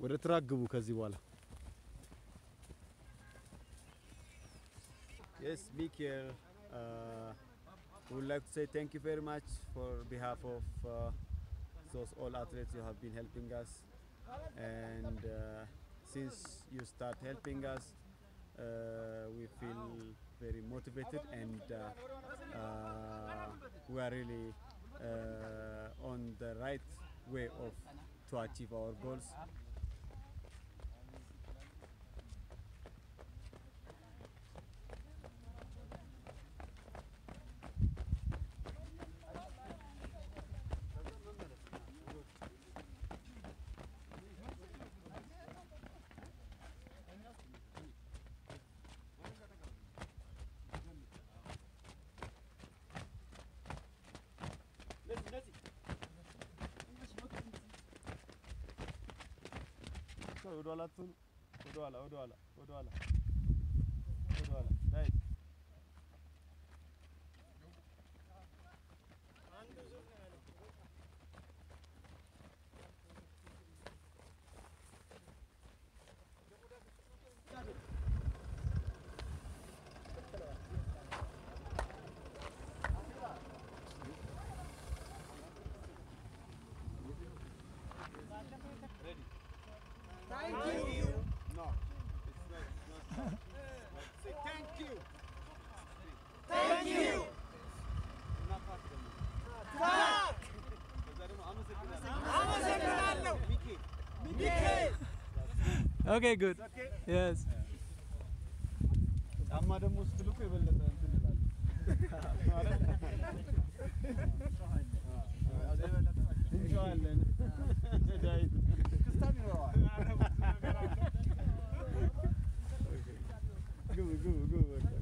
ወደ ትራክ ግቡ ከዚህ በኋላ Yes, Mikkeller, would like to say thank you very much for behalf of those all athletes you have been helping us, and since you start helping us, we feel very motivated, and we are really on the right way of to achieve our goals. Right. Ready. Thank you. No, it's not. Say thank you. Thank you. Thank. Okay, good. Okay. Yes. አማ ደግሞ ስትልኩ የበለጠ እንትን ይላል እንጨዋለን ዳዊት ክስታም ይኖረዋል ግቡ